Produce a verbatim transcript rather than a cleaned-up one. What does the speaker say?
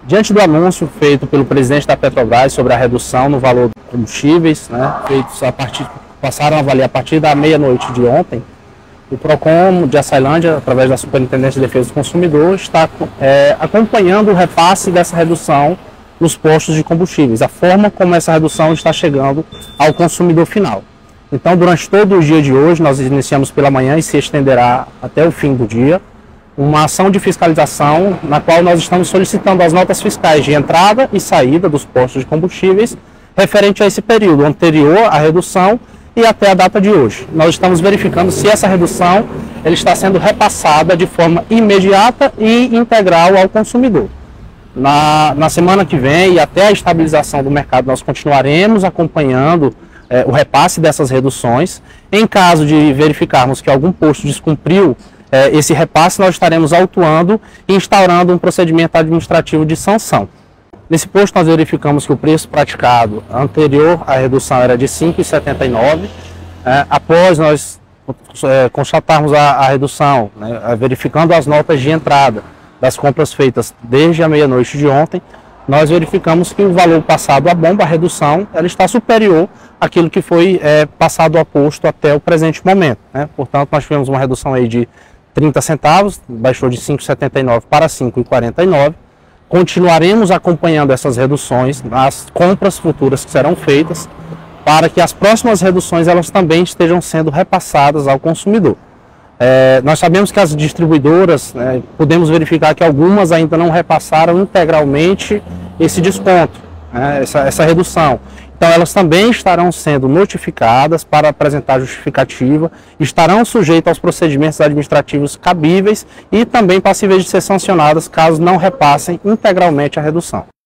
Diante do anúncio feito pelo presidente da Petrobras sobre a redução no valor dos combustíveis, né, feitos a partir, passaram a valer a partir da meia-noite de ontem, o PROCON de Açailândia, através da Superintendência de Defesa do Consumidor, está é, acompanhando o repasse dessa redução nos postos de combustíveis, a forma como essa redução está chegando ao consumidor final. Então, durante todo o dia de hoje, nós iniciamos pela manhã e se estenderá até o fim do dia, uma ação de fiscalização na qual nós estamos solicitando as notas fiscais de entrada e saída dos postos de combustíveis referente a esse período anterior à redução e até a data de hoje. Nós estamos verificando se essa redução ela está sendo repassada de forma imediata e integral ao consumidor. Na, na semana que vem e até a estabilização do mercado, nós continuaremos acompanhando é, o repasse dessas reduções. Em caso de verificarmos que algum posto descumpriu é, esse repasse, nós estaremos autuando e instaurando um procedimento administrativo de sanção. Nesse posto nós verificamos que o preço praticado anterior à redução era de cinco reais e setenta e nove centavos. É, após nós é, constatarmos a, a redução, né, verificando as notas de entrada das compras feitas desde a meia-noite de ontem, nós verificamos que o valor passado à bomba, a redução, ela está superior àquilo que foi é, passado a posto até o presente momento, né? Portanto, nós tivemos uma redução aí de trinta centavos, baixou de cinco reais e setenta e nove centavos para cinco reais e quarenta e nove centavos. Continuaremos acompanhando essas reduções, as compras futuras que serão feitas, para que as próximas reduções elas também estejam sendo repassadas ao consumidor. É, nós sabemos que as distribuidoras, né, podemos verificar que algumas ainda não repassaram integralmente esse desconto, né, essa, essa redução. Então elas também estarão sendo notificadas para apresentar justificativa, estarão sujeitas aos procedimentos administrativos cabíveis e também passíveis de ser sancionadas caso não repassem integralmente a redução.